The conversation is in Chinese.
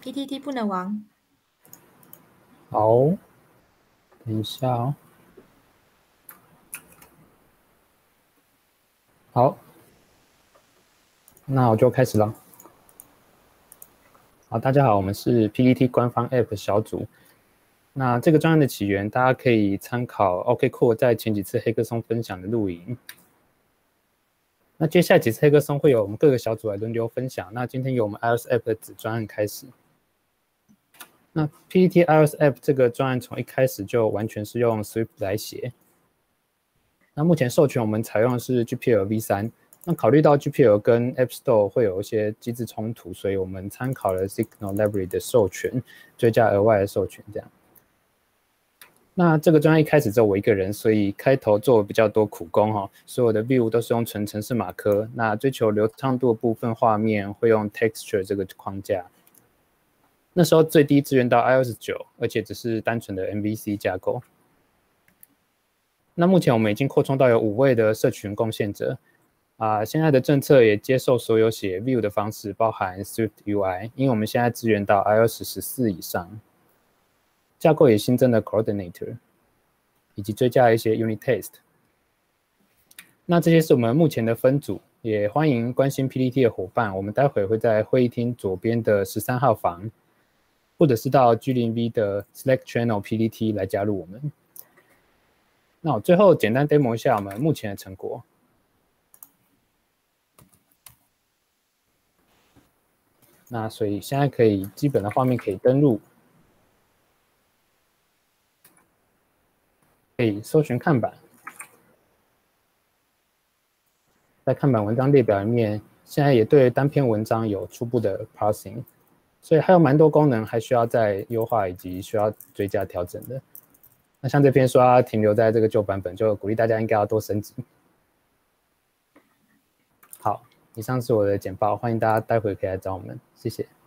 PTT 不能玩。 好，等一下哦。好，那我就开始了。好，大家好，我们是 PTT 官方 App 小组。那这个专案的起源，大家可以参考 OKCool 在前几次黑客松分享的录影。那接下来几次黑客松会有我们各个小组来轮流分享。那今天由我们 iOS App 的子专案开始。那 PTT iOS App 这个专案从一开始就完全是用 Swift 来写。那目前授权我们采用的是 GPL v3。那考虑到 GPL 跟 App Store 会有一些机制冲突，所以我们参考了 Signal Library 的授权，追加额外的授权这样。那这个专案一开始只有我一个人，所以开头做比较多苦工哈，所有的 view 都是用纯程式码科。那追求流畅度的部分，画面会用 texture 这个框架。那时候最低支援到 iOS 9，而且只是单纯的 MVC 架构。那目前我们已经扩充到有5位的社群贡献者。现在的政策也接受所有写 view 的方式，包含 Swift UI， 因为我们现在支援到 iOS 14以上。架构也新增了 Coordinator， 以及追加了一些 Unit Test。那这些是我们目前的分组，也欢迎关心 PTT 的伙伴，我们待会会在会议厅左边的13号房，或者是到 G0V 的 Slack Channel PTT 来加入我们。那我最后简单 demo 一下我们目前的成果。那所以现在可以基本的画面可以登录，可以搜寻看板，在看板文章列表里面，现在也对单篇文章有初步的 parsing， 所以还有蛮多功能还需要再优化以及需要追加调整的。那像这篇说它停留在这个旧版本，就鼓励大家应该要多升级。好，以上是我的简报，欢迎大家待会可以来找我们，谢谢。